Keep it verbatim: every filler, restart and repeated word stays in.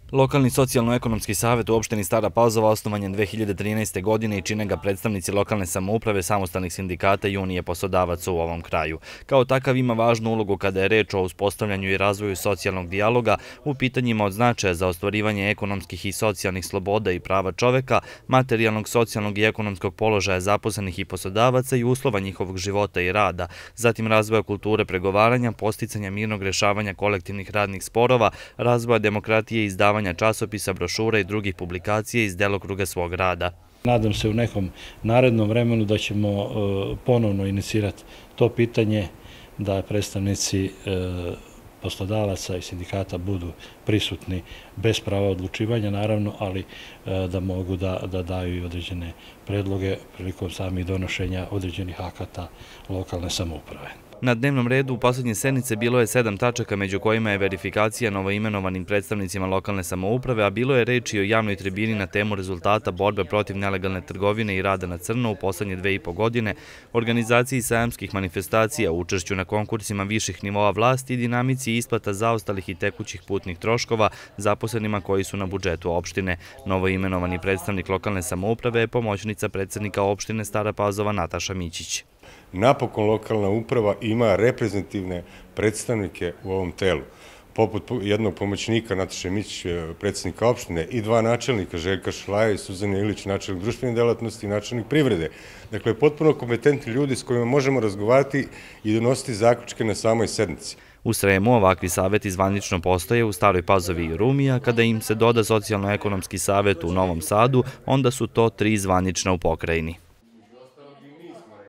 Lokalni socijalno-ekonomski savet u opštini Stara Pazova osnovan je dve hiljade trinaeste. godine i čine ga predstavnici lokalne samouprave, samostalnih sindikata i Unije poslodavaca u ovom kraju. Kao takav ima važnu ulogu kada je reč o uspostavljanju i razvoju socijalnog dijaloga u pitanjima od značaja za ostvarivanje ekonomskih i socijalnih sloboda i prava čoveka, materijalnog, socijalnog i ekonomskog položaja zaposlenih i poslodavaca i uslova njihovog života i rada, zatim razvoja kulture pregovaranja, posticanja mirnog rešavanja kolektivnih radnih sporova, razvoja demokratije i izdavanja časopisa, brošura i drugih publikacija iz delokruga svog rada. Nadam se u nekom narednom vremenu da ćemo ponovno inicirati to pitanje, da predstavnici poslodavaca i sindikata budu prisutni bez prava odlučivanja, naravno, ali da mogu da daju i određene predloge prilikom samih donošenja određenih akata lokalne samouprave. Na dnevnom redu u poslednje sednice bilo je sedam tačaka, među kojima je verifikacija novoimenovanim predstavnicima lokalne samouprave, a bilo je reč i o javnoj tribini na temu rezultata borbe protiv nelegalne trgovine i rada na crno u poslednje dve i po godine, organizaciji sajamskih manifestacija, učešću na konkursima viših nivoa vlasti i dinamici isplata zaostalih i tekućih putnih troškova zaposlenima koji su na budžetu opštine. Novoimenovani predstavnik lokalne samouprave je pomoćnica predsednika opštine Stara Pazova Nataša Mićić. Napokon lokalna uprava ima reprezentativne predstavnike u ovom telu, poput jednog pomoćnika Nataše Mićić, predsednika opštine, i dva načelnika, Željka Šlaja i Suzane Ilić, načelnik društvene delatnosti i načelnik privrede. Dakle, potpuno kompetentni ljudi s kojima možemo razgovarati i donositi zaključke na samoj sednici. U Sremu ovakvi saveti zvanično postoje u Staroj Pazovi i Rumi, a kada im se doda socijalno-ekonomski savet u Novom Sadu, onda su to tri zvanična u pokrajini.